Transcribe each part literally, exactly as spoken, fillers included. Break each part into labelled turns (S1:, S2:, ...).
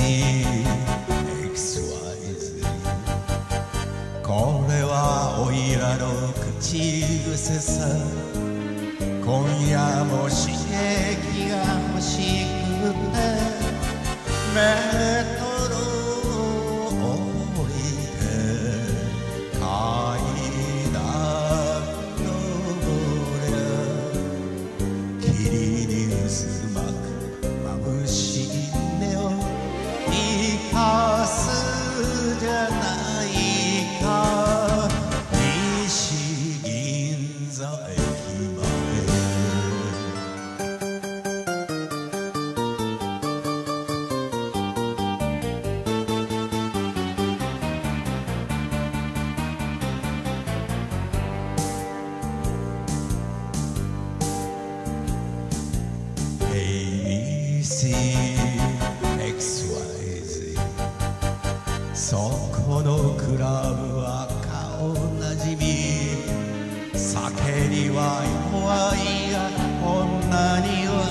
S1: エックスワイゼット これはおいらの口癖さ。今夜も刺激が欲しくてメトロを降りて階段登りゃ霧に渦巻く眩しい目を生かすじゃないか。西銀座駅エービーシー エックスワイゼット そこのクラブは顔なじみ。酒には弱いが女には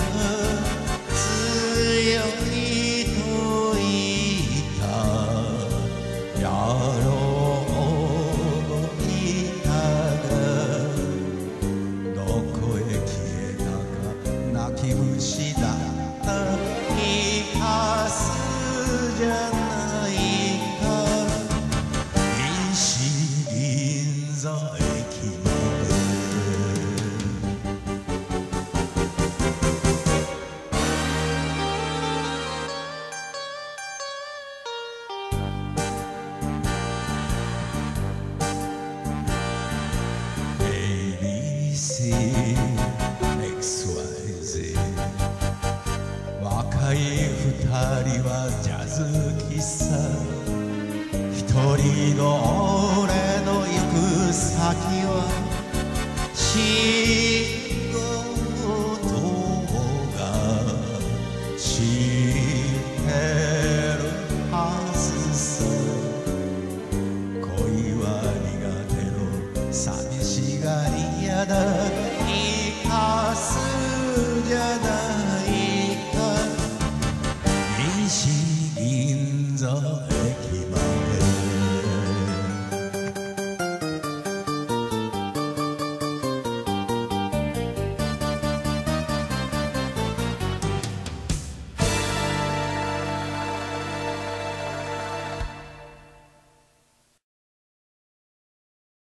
S1: 強いと言った野郎もいたがどこへ消えたか泣き虫だった生かすじゃないか。西銀座駅までエービーシー エックスワイゼット 若い二人はジャズ喫茶。一人の俺の行く先は仕事が知ってるはずさ。恋は苦手の寂しがり屋だ生かすじゃないか。西銀座